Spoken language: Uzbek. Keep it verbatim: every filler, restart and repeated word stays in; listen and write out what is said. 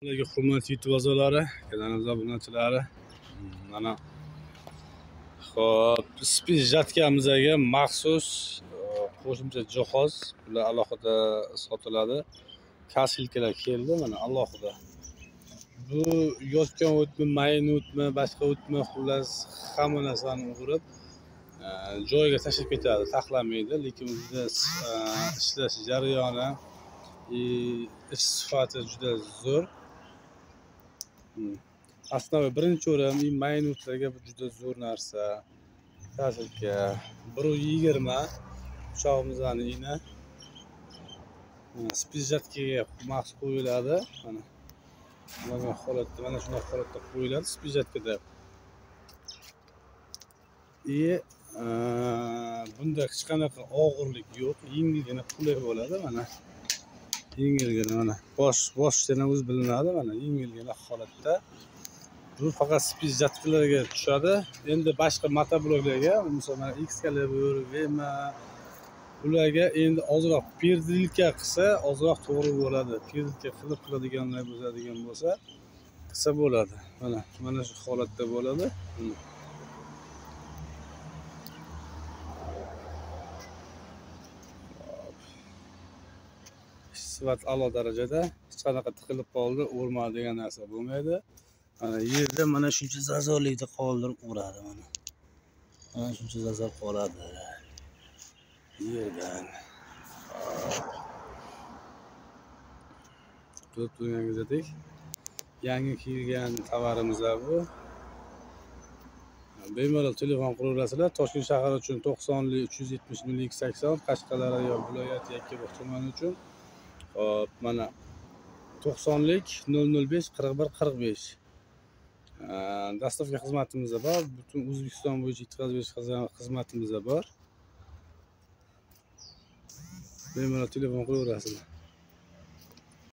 Sizlarga hurmatli YouTube a'zolari, kanalimiz obunachilari. Mana xo'p, spis jatkamizga maxsus qo'shimcha jihoz bular alohida sotiladi. Kasilkalar keldi mana alohida. Bu yotgan o'tmi, mayin o'tmi, boshqa o'tmi, xullas hamma narsani o'g'irib joyiga tashlab ketadi, taxlamaydi, lekin bizda ishlash jarayoni, ish sifati juda zo'r. Aslida birinchi o'rim mayin o'tlarga juda zo'r narsa. Kasilka bir yigirma pichog'imizning ini spis jatkaga maxsus qo'yiladi. Mana mana holatda, mana shunday holatda qo'yiladi spis jatkada. E bunda hech qanaqa og'irlik yo'q, yengilgina qulay bo'ladi. Mana yengilgina, mana bosh boshdan o'zi bilinadi, mana yengilgina holatda. Bu faqat spis jatkalarga tushadi. Endi boshqa motobloklarga, masalan, Excalibur, Vema ularga endi ozroq perdilka qilsa, ozroq to'g'ri bo'ladi. Perdilka qilib qiladiganlar bo'ladigan bo'lsa, qilsa bo'ladi. Mana mana shu holatda bo'ladi. Sifat a'lo darajada, hech qanaqa tiqilib qoldi, o'rmadi degan narsa bo'lmaydi. Mana yerda mana shuncha zazorlikda qoldirib uradi mana. Mana shuncha zazor qoladi yerdan. Ko'rib turganingizdek, yangi kelgan tovarimiz bu. Bemalol telefon qilaverasizlar. Toshkent shahri uchun to'qsonlik uch yuz yetmish nol sakson, Qashqadaryo viloyati Yakkabog' tumani uchun hop mana to'qsonlik nol nol besh qirq bir qirq besh. Dastavka xizmatimiz bor. Butun O'zbekiston bo'yicha yetkazib berish xizmatimiz bor. Bemalol telefon qilaverasizlar.